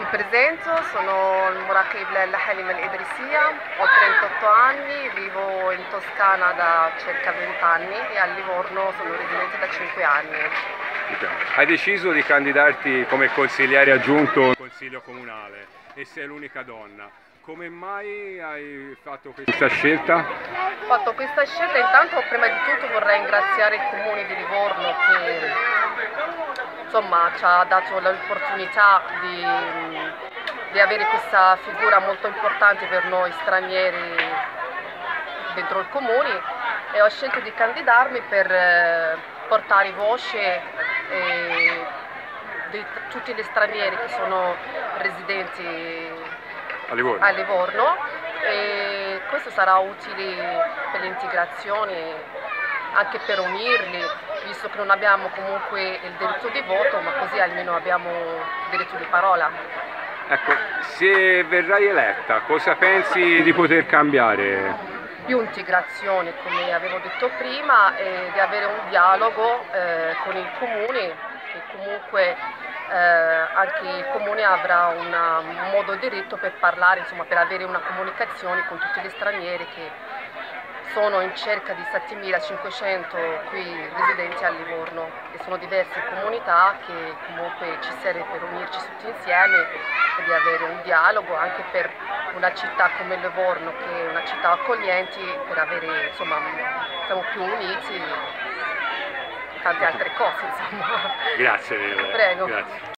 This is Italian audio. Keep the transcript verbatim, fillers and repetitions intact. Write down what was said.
presento, sono Murakib Lella Halim El-Idrisiya, ho trentotto anni, vivo in Toscana da circa venti anni e a Livorno sono residente da cinque anni. Hai deciso di candidarti come consigliere aggiunto al Consiglio Comunale e sei l'unica donna. Come mai hai fatto questa scelta? Ho fatto questa scelta, intanto prima di tutto vorrei ringraziare il Comune di Livorno che insomma, ci ha dato l'opportunità di, di avere questa figura molto importante per noi stranieri dentro il Comune e ho scelto di candidarmi per portare voce eh, di tutti gli stranieri che sono residenti A Livorno. a Livorno e questo sarà utile per l'integrazione, anche per unirli, visto che non abbiamo comunque il diritto di voto, ma così almeno abbiamo il diritto di parola. Ecco, se verrai eletta, cosa pensi di poter cambiare? Più integrazione, come avevo detto prima, e di avere un dialogo eh, con il Comune, che comunque eh, anche il Comune avrà una, un modo diritto per parlare, insomma, per avere una comunicazione con tutti gli stranieri che sono in cerca di settemilacinquecento qui residenti a Livorno e sono diverse comunità che comunque ci serve per unirci tutti insieme e di avere un dialogo anche per una città come Livorno, che è una città accogliente, per avere, insomma, siamo più uniti e tante altre cose, insomma. Grazie mille. Prego. Grazie.